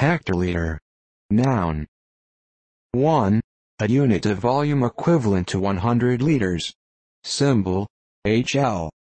Hectoliter. Noun. 1. A unit of volume equivalent to 100 liters. Symbol, HL.